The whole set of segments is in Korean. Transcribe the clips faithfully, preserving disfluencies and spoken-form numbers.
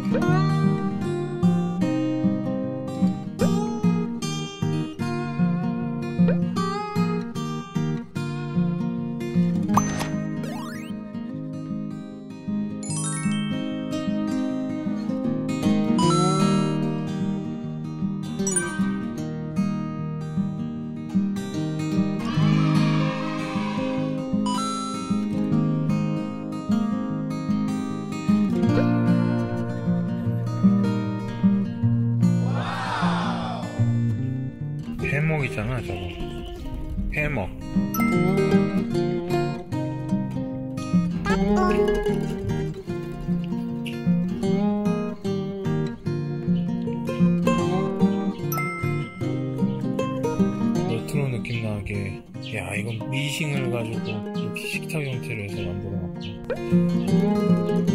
해먹이잖아 저거. 해먹. 레트로 느낌 나게. 야, 이건 미싱을 가지고 이렇게 식탁 형태로 해서 만들어 놨고.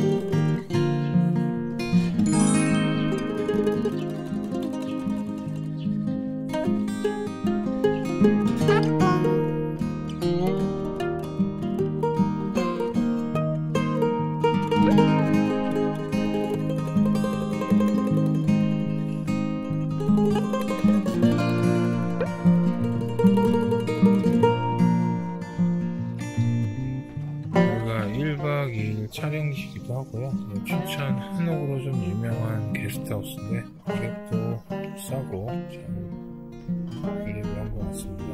일박 이일 촬영지기도 하고요. 춘천 한옥으로 좀 유명한 게스트하우스인데 가격도 싸고 잘 관리를 한 것 같습니다.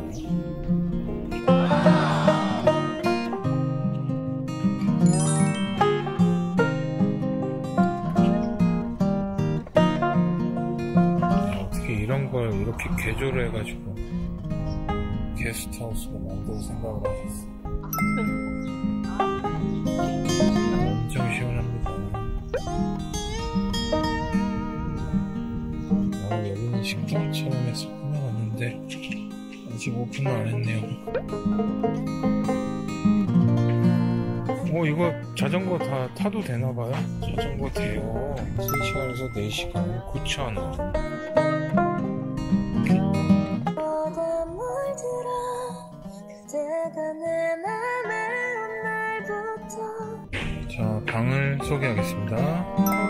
어떻게 이런 걸 이렇게 개조를 해가지고 게스트하우스로 만들 생각을 하셨어요. 엄청 시원합니다. 아, 여기는 식당처럼 해서 꾸며놨는데 아직 오픈을 안 했네요. 오, 이거 자전거 다 타도 되나봐요? 자전거 돼요. 세 시간에서 네 시간 구천 원. 자, 방을 소개하겠습니다.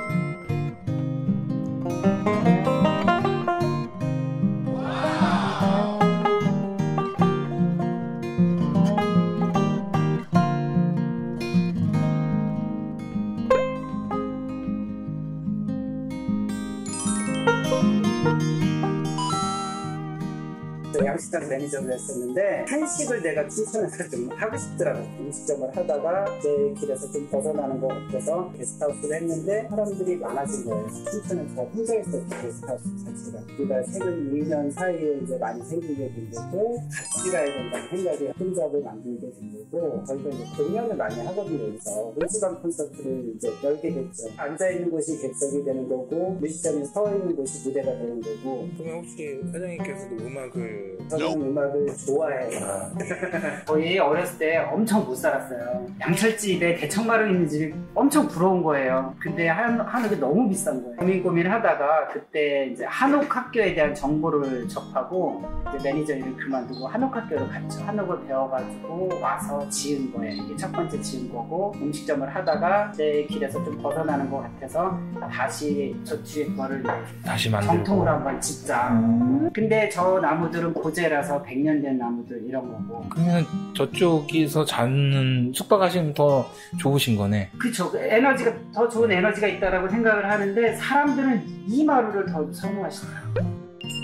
양식장 매니저를 했었는데 한식을 내가 춘천에서 좀 하고 싶더라고. 음식점을 하다가 내 길에서 좀 벗어나는 것 같아서 게스트하우스를 했는데 사람들이 많아진 거예요. 춘천에 저 혼자 있었어요. 게스트하우스 자체가. 우리가 최근 이 년 사이에 이제 많이 생기게 된 거고 같이 가야 된다는 생각이 혼잡을 만들게 된 거고 저희가 이제 공연을 많이 하거든요. 그래서 뮤지컬 콘서트를 이제 열게 됐죠. 앉아있는 곳이 객석이 되는 거고 뮤지션이 서있는 곳이 무대가 되는 거고. 그럼 혹시 사장님께서도 음악을 저는 음악을 좋아해요. 저희 어렸을 때 엄청 못 살았어요. 양철집에 대청마루 있는 집이 엄청 부러운 거예요. 근데 한, 한옥이 너무 비싼 거예요. 고민 고민을 하다가 그때 이제 한옥 학교에 대한 정보를 접하고 이제 매니저 일을 그만두고 한옥 학교로 갔죠. 한옥을 배워가지고 와서 지은 거예요. 이게 첫 번째 지은 거고 음식점을 하다가 내 길에서 좀 벗어나는 것 같아서 다시 저 뒤에 그거를 다시 만들고 정통으로 한번 짓자. 음. 근데 저 나무들은 고제라서 백 년 된 나무들 이런 거고. 그러면 저쪽에서 자는 숙박하시면 더 좋으신 거네. 그쵸. 에너지가 더 좋은 에너지가 있다라고 생각을 하는데 사람들은 이 마루를 더 선호하시더라고요.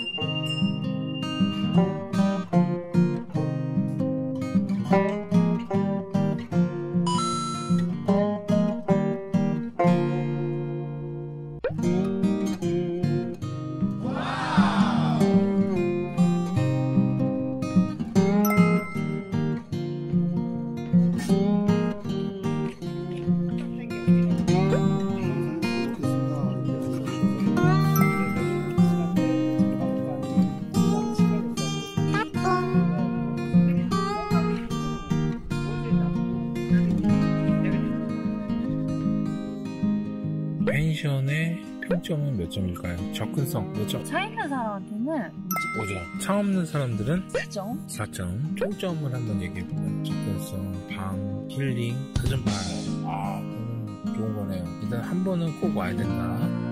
펜션의 평점은 몇 점일까요? 접근성 몇 점? 차 있는 사람한테는 오 점. 차 없는 사람들은 사 점. 사 점. 총점을 한번 얘기해보면 접근성, 방, 힐링 사 점 팔. 아, 음, 좋은 거네요. 일단 한 번은 꼭 와야 된다.